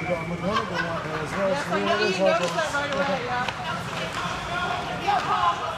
We got a McGonagall out there as well. So Yeah, yeah, he it is noticed like that right away, yeah.